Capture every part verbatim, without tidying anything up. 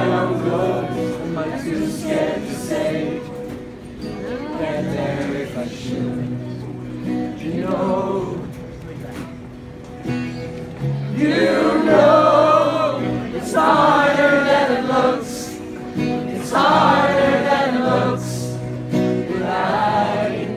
my own good. Am I too scared to say? Get there if I should. You know, you know, it's harder than it looks. It's harder than it looks. But I,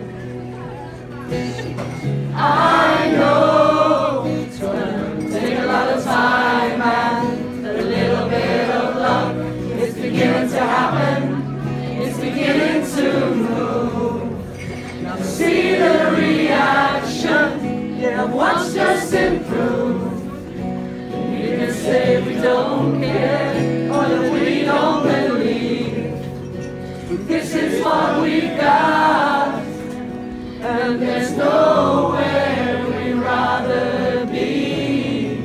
I know it's gonna take a lot of time and a little bit of luck. It's beginning to happen. It's beginning to move. Now see the reaction. Yeah, I've watched us improve. You can say we don't care or that we don't believe. But this is what we got, and there's nowhere we'd rather be.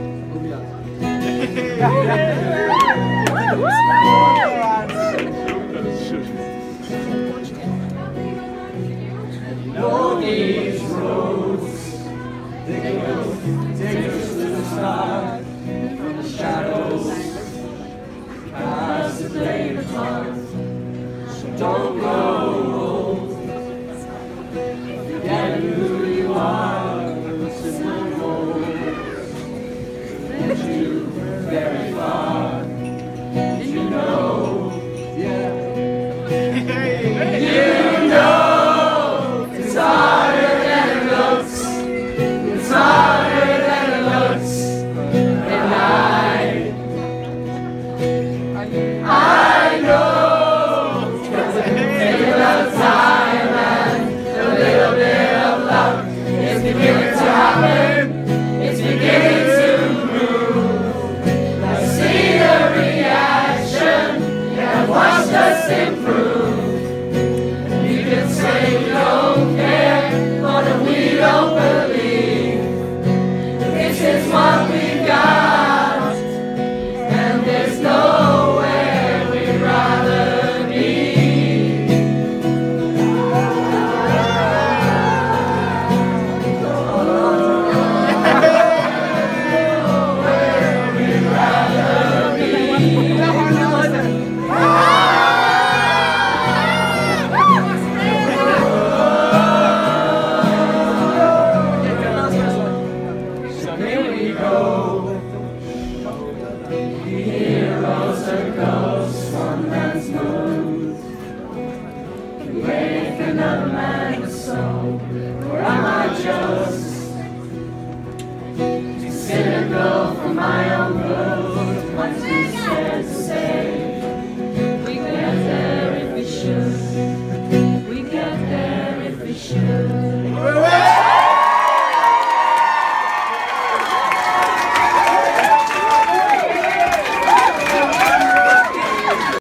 Know these roads, they will take us to the start. From the shadows, past the blade of time. So don't grow old. Forget who you are. Listen no more. Went you very far. Did you know? Yeah. You know it's harder than it looks. It's harder than it looks. And I, I know it's gonna take a lot of time and a little bit of luck. It's beginning to happen. It's beginning to move. I see the reaction. Yeah, I've watched us improve. You can say we don't care, or that we don't believe. This is what we got, and there's nowhere we'd rather be. Nowhere we'd rather be. So here we go. Heroes are ghosts, one man's mood. Can break another man's soul. Or am I just too cynical for my own good? What's this